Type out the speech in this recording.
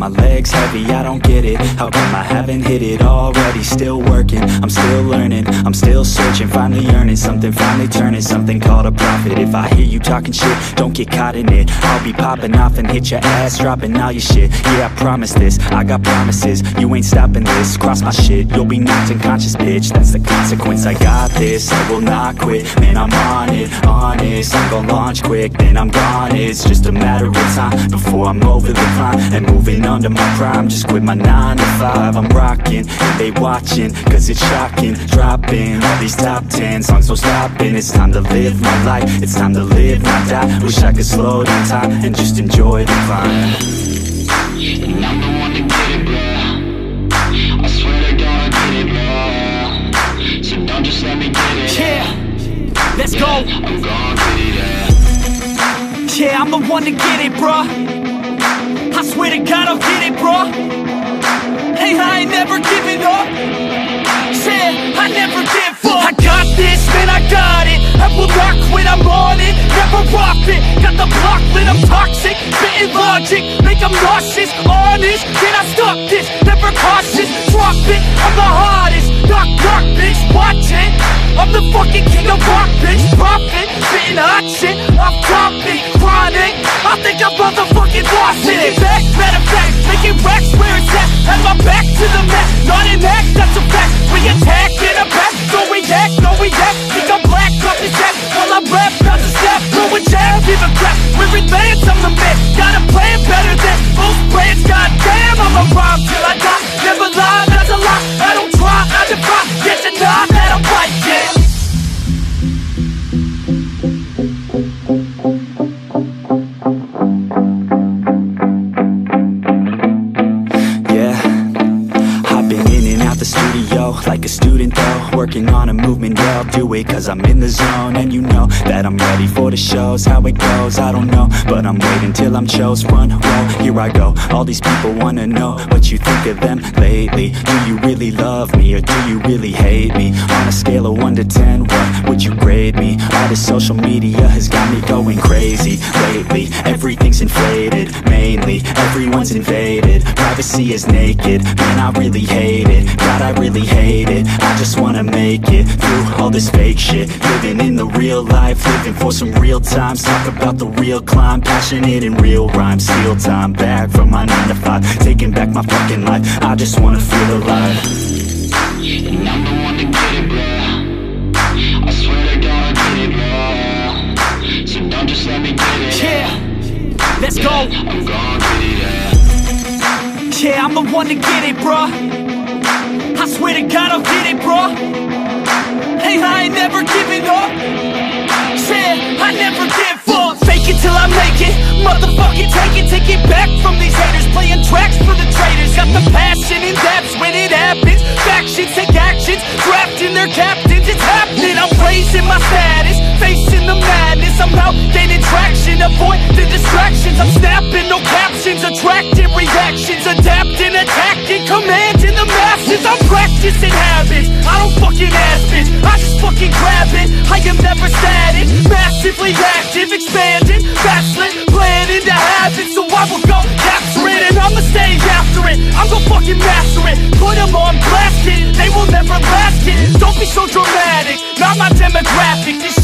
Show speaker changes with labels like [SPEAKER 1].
[SPEAKER 1] my legs heavy, I don't get it. How come I haven't hit it already? Still working, I'm still learning, I'm still searching, finally earning something, finally turning something called a profit. If I hear you talking shit, don't get caught in it. I'll be popping off and hit your ass, dropping all your shit. Yeah, I promise this, I got promises, you ain't stopping this. Cross my shit, you'll be knocked unconscious, bitch. That's the consequence, I got this, I will not quit. Man, I'm on it, honest, I'm gon' launch quick, then I'm gone. It's just a matter of time before I'm over the climb and moving under my prime. Just quit my 9 to 5, I'm rocking, and they watching, cause it's shocking. Dropping all these top 10 songs, no stopping. It's time to live my life, it's time to live, not die. Wish I could slow down time and just enjoy the climb.
[SPEAKER 2] And I'm the one to get it, bro. I swear to God I get it, bro. So don't just let me get it.
[SPEAKER 1] Yeah, let's go.
[SPEAKER 2] I'm gon' get it, yeah.
[SPEAKER 1] Yeah, I'm the one to get it, bro. I swear to God I'll get it, bro. Hey, I ain't never giving up. Yeah, I never give up. I got this, man, I got it. I will not quit, I'm on it. Never off it. Got the block lit, I'm toxic. Spitting logic, make them nauseous. Honest, can I stop this? Never cautious, drop it. I'm the hardest. Knock, knock, bitch, watch it. I'm the fucking king of rock, bitch. Profit, spitting hot shit. Off topic, chronic. I think I'm motherfucking lost it. Making back, matter of fact, making racks where it's at. Have my back to the mat, not an act, that's a fact. We attack in a back, don't react, no react. Think I'm black, up his jack. While I rap, bounce a snap, throwing jab, give a crap. We're advanced, I'm the man. Got a plan better than most brands. Goddamn, I'ma rhyme till I die. Never lie, that's a lie. I don't try, I defy. Get to nod, that I'm right, yeah. Like a student though, working on a movement, yeah, I'll do it cause I'm in the zone. And you know that I'm ready for the shows. How it goes, I don't know, but I'm waiting till I'm chose. Front row, here I go. All these people wanna know what you think of them lately. Do you really love me or do you really hate me? On a scale of 1 to 10, what would you grade me? All this social media has got me going crazy lately. Everything's inflated, mainly everyone's invaded. Privacy is naked, man, I really hate it. God, I really hate it. I just wanna make it through all this fake shit. Living in the real life, living for some real times. Talk about the real climb, passionate in real rhymes. Steal time back from my 9 to 5, taking back my fucking life. I just wanna feel alive.
[SPEAKER 2] And I'm the one to get it, bro. I swear to God I get it, bro. So don't just let me get it.
[SPEAKER 1] Yeah, let's go.
[SPEAKER 2] I'm gon' get it, yeah.
[SPEAKER 1] Yeah, I'm the one to get it, bro. I swear to God I'll get it, bro. Hey, I ain't never giving up. Yeah, I never give up. Fake it till I make it. Motherfucking take it back from these haters. Playing tracks for the traitors. Got the passion in depths when it happens. Factions take actions, drafting their captains. It's happening, I'm raising my status. Facing the madness, I'm out gaining traction. Avoid the distractions, I'm snapping, no captions. Attracting reactions, adapting, attacking, commanding the masses. I'm practicing habits, I don't fucking ask bitch. I just fucking grab it, I am never static. Massively active, expanding, backslid, planning to have it. So I will go capture it and I'ma stay after it. I'm gon' fucking master it, put them on blast it. They will never last it, don't be so dramatic. Not my demographic, this